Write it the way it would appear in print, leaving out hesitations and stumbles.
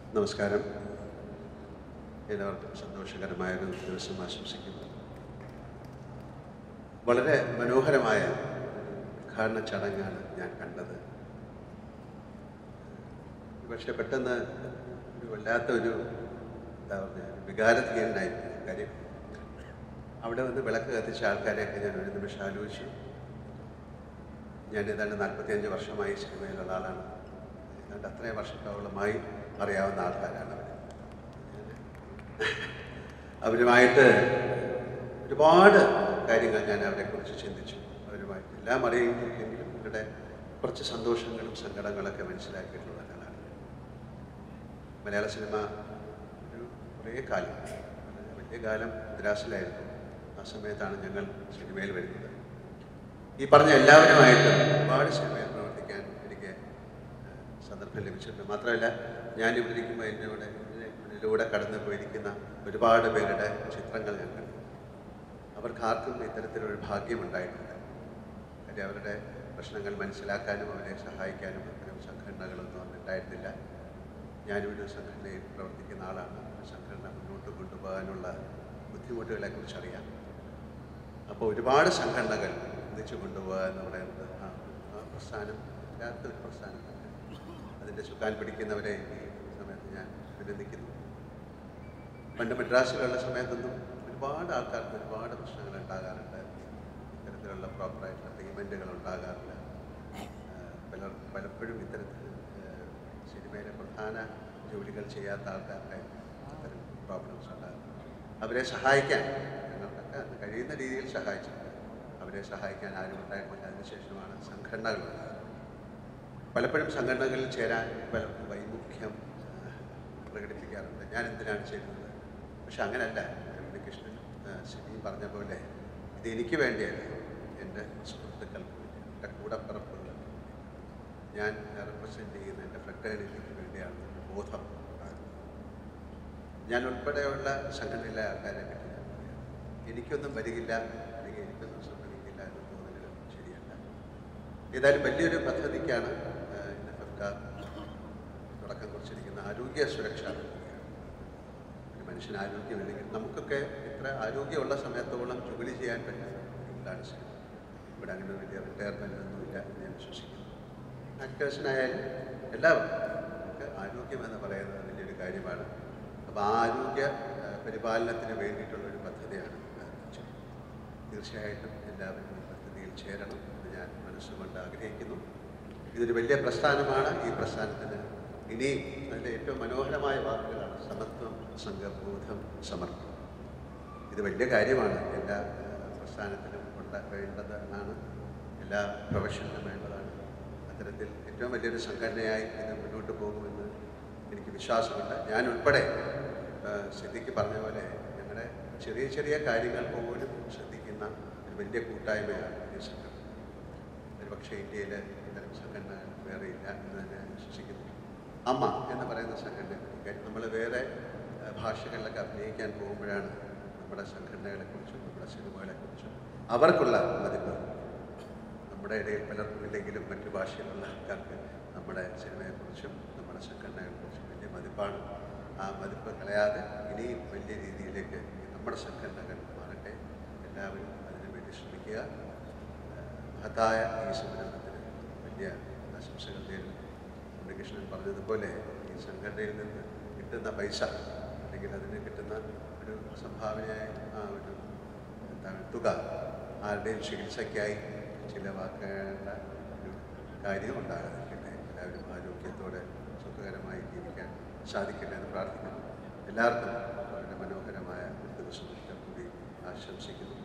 നമസ്കാരം. എല്ലാവർക്കും സന്തോഷകരമായൊരു ദിവസം ആശംസിക്കുന്നു. വളരെ മനോഹരമായ ഉദ്ഘാടന ചടങ്ങാണ് ഞാൻ കണ്ടത്. പക്ഷെ പെട്ടെന്ന് ഒരു വല്ലാത്തൊരു എന്താ പറയുക വികാരധീനായി. കാര്യം അവിടെ വന്ന് വിളക്ക് കത്തിച്ച ആൾക്കാരെയൊക്കെ ഞാൻ ഒരു നിമിഷം ആലോചിച്ചു. ഞാൻ ഏതാണ്ട് 45 വർഷമായി സിനിമയിലുള്ള ആളാണ്. ഏതാണ്ട് അത്രയും വർഷത്തോളമായി അറിയാവുന്ന ആൾക്കാരാണ് അവർ. അവരുമായിട്ട് ഒരുപാട് കാര്യങ്ങൾ ഞാൻ അവരെക്കുറിച്ച് ചിന്തിച്ചു. അവരുമായിട്ട് എല്ലാം അറിയില്ലെങ്കിലും അവരുടെ കുറച്ച് സന്തോഷങ്ങളും സങ്കടങ്ങളൊക്കെ മനസ്സിലാക്കിയിട്ടുള്ള ഒരാളാണ്. മലയാള സിനിമ ഒരു കുറേ കാലം, വലിയ കാലം മദ്രാസിലായിരുന്നു. ആ സമയത്താണ് ഞങ്ങൾ സിനിമയിൽ വരുന്നത്. ഈ പറഞ്ഞ എല്ലാവരുമായിട്ട് ഒരുപാട് സിനിമയിൽ പ്രവർത്തിക്കാൻ എനിക്ക് സന്ദർഭം ലഭിച്ചിട്ടുണ്ട്. മാത്രമല്ല, ഞാനിവിടെ ഇരിക്കുമ്പോൾ ഇതിലൂടെ കടന്നു പോയിരിക്കുന്ന ഒരുപാട് പേരുടെ ചിത്രങ്ങൾ ഞാൻ കണ്ടു. അവർക്കാർക്കും ഇത്തരത്തിലൊരു ഭാഗ്യമുണ്ടായിട്ടില്ല. കാര്യം അവരുടെ പ്രശ്നങ്ങൾ മനസ്സിലാക്കാനും അവരെ സഹായിക്കാനും അത്തരം സംഘടനകളൊന്നും അന്നുണ്ടായിരുന്നില്ല. ഞാനിവിടെ ഒരു സംഘടനയിൽ പ്രവർത്തിക്കുന്ന ആളാണ്. സംഘടന മുന്നോട്ട് കൊണ്ടുപോകാനുള്ള ബുദ്ധിമുട്ടുകളെക്കുറിച്ച് അറിയാം. അപ്പോൾ ഒരുപാട് സംഘടനകൾ ഒന്നിച്ചു കൊണ്ടുപോകുക എന്ന് പറയുന്നത് ആ പ്രസ്ഥാനം ഒരു പ്രസ്ഥാനം തന്നെ. അതിൻ്റെ ചുക്കാൻ പിടിക്കുന്നവരെ ഈ സമയത്ത് ഞാൻ അഭിനന്ദിക്കുന്നു. പണ്ട് മദ്രാസിലുള്ള സമയത്തൊന്നും ഒരുപാട് ആൾക്കാർക്ക് ഒരുപാട് പ്രശ്നങ്ങൾ ഉണ്ടാകാറുണ്ട്. ഇത്തരത്തിലുള്ള പ്രോപ്പറായിട്ടുള്ള പേയ്മെൻറ്റുകൾ ഉണ്ടാകാറില്ല. പലപ്പോഴും ഇത്തരത്തിൽ സിനിമയിലെ പ്രധാന ജോലികൾ ചെയ്യാത്ത ആൾക്കാർക്ക് ഇത്തരം പ്രോബ്ലംസ് ഉണ്ടാകും. അവരെ സഹായിക്കാൻ ഞങ്ങൾക്കൊക്കെ കഴിയുന്ന രീതിയിൽ സഹായിച്ചിട്ടുണ്ട്. അവരെ സഹായിക്കാൻ ആരും ഉണ്ടായിരുന്നില്ല. അതിനുശേഷമാണ് സംഘടനകൾ ഉണ്ടാകുന്നത്. പലപ്പോഴും സംഘടനകളിൽ ചേരാൻ പലർക്കും വൈമുഖ്യം പ്രകടിപ്പിക്കാറുണ്ട്. ഞാൻ എന്തിനാണ് ചെയ്യുന്നത്? പക്ഷെ അങ്ങനെയല്ല. ഉണ്ണികൃഷ്ണൻ സിനിമ പറഞ്ഞ പോലെ ഇത് എനിക്ക് വേണ്ടിയല്ല, എൻ്റെ സുഹൃത്തുക്കൾക്ക് വേണ്ടി, എൻ്റെ കൂടപ്പിറപ്പുകൾ, ഞാൻ റെപ്രസെൻ്റ് ചെയ്യുന്ന എൻ്റെ ഫ്രട്ടേണിറ്റിക്ക് വേണ്ടിയാണ് എൻ്റെ ബോധം ഉണ്ടാകുന്നത്. ഞാൻ ഉൾപ്പെടെയുള്ള സംഘടനയിലെ ആൾക്കാരെ പറ്റി ഞാൻ പറയാം. എനിക്കൊന്നും വരികില്ല അല്ലെങ്കിൽ എനിക്കൊന്നും സംഭവിക്കില്ല എന്ന് തോന്നുന്നത് ശരിയല്ല. ഏതായാലും വലിയൊരു പദ്ധതിക്കാണ് NFFK തുടക്കം കുറിച്ചിരിക്കുന്ന ആരോഗ്യ സുരക്ഷാ പദ്ധതിയാണ്. ഒരു മനുഷ്യന് ആരോഗ്യമില്ലെങ്കിൽ, നമുക്കൊക്കെ ഇത്ര ആരോഗ്യമുള്ള സമയത്തോളം ജോലി ചെയ്യാൻ പറ്റുന്ന ഫീൽഡാണ് സിനിമ. ഇവിടെ അങ്ങനെ വലിയ റിട്ടയർമെൻ്റ് ഒന്നുമില്ല എന്ന് ഞാൻ വിശ്വസിക്കുന്നു. ആക്ടേഴ്സിനായാലും എല്ലാവർക്കും നമുക്ക് ആരോഗ്യമെന്ന് പറയുന്നത് വലിയൊരു കാര്യമാണ്. അപ്പോൾ ആ ആരോഗ്യ പരിപാലനത്തിന് വേണ്ടിയിട്ടുള്ളൊരു പദ്ധതിയാണ് തീർച്ചയായിട്ടും എല്ലാവരും ഈ പദ്ധതിയിൽ ചേരണം എന്ന് ഞാൻ മനസ്സുകൊണ്ട് ആഗ്രഹിക്കുന്നു. ഇതൊരു വലിയ പ്രസ്ഥാനമാണ്. ഈ പ്രസ്ഥാനത്തിന് ഇനിയും അതിൻ്റെ ഏറ്റവും മനോഹരമായ വാക്കുകളാണ് സമത്വം, സംഘബോധം, സമർപ്പണം. ഇത് വലിയ കാര്യമാണ്. എല്ലാ പ്രസ്ഥാനത്തിനും വേണ്ടതാണ്. എല്ലാ പ്രൊഫഷനിലും വേണ്ടതാണ്. അത്തരത്തിൽ ഏറ്റവും വലിയൊരു സംഘടനയായി ഇത് മുന്നോട്ട് പോകുമെന്ന് എനിക്ക് വിശ്വാസമുണ്ട്. ഞാൻ ഉൾപ്പെടെ സിദ്ദിഖ് പറഞ്ഞ പോലെ ഞങ്ങളുടെ ചെറിയ ചെറിയ കാര്യങ്ങൾ പോലും ശ്രദ്ധിക്കുന്ന ഒരു വലിയ കൂട്ടായ്മയാണ് ഈ സംഘടന. ഒരുപക്ഷെ ഇന്ത്യയിൽ ഇത്തരം സംഘടനകൾ വേറെയില്ല എന്ന് തന്നെ ഞാൻ വിശ്വസിക്കുന്നു. അമ്മ എന്ന് പറയുന്ന സംഘടന, നമ്മൾ വേറെ ഭാഷകളിലൊക്കെ അഭിനയിക്കാൻ പോകുമ്പോഴാണ് നമ്മുടെ സംഘടനകളെക്കുറിച്ചും നമ്മുടെ സിനിമകളെക്കുറിച്ചും അവർക്കുള്ള മതിപ്പ്. നമ്മുടെ ഇടയിൽ പലർക്കും ഇല്ലെങ്കിലും മറ്റു ഭാഷയിലുള്ള ആൾക്കാർക്ക് നമ്മുടെ സിനിമയെക്കുറിച്ചും നമ്മുടെ സംഘടനകളെക്കുറിച്ചും വലിയ മതിപ്പാണ്. ആ മതിപ്പ് കളയാതെ ഇനിയും വലിയ രീതിയിലേക്ക് നമ്മുടെ സംഘടനകൾ മാറട്ടെ. എല്ലാവരും അതിനുവേണ്ടി ശ്രമിക്കുക. മഹത്തായ ഈ സംരംഭത്തിന് വലിയ ആശംസകൾ നേരുന്നു. ഉണ്ണികൃഷ്ണൻ പറഞ്ഞതുപോലെ ഈ സംഘടനയിൽ നിന്ന് കിട്ടുന്ന പൈസ അല്ലെങ്കിൽ അതിന് കിട്ടുന്ന ഒരു സംഭാവനയായ ആ ഒരു തുക ആരുടെയും ചികിത്സയ്ക്കായി ചിലവാക്കേണ്ട ഒരു കാര്യം ഉണ്ടാകാതിരിക്കട്ടെ. എല്ലാവരും ആരോഗ്യത്തോടെ സുഖകരമായി ജീവിക്കാൻ സാധിക്കട്ടെ എന്ന് പ്രാർത്ഥിക്കുന്നു. എല്ലാവർക്കും വളരെ മനോഹരമായ ഒരു ദിവസം കൂടി ആശംസിക്കുന്നു.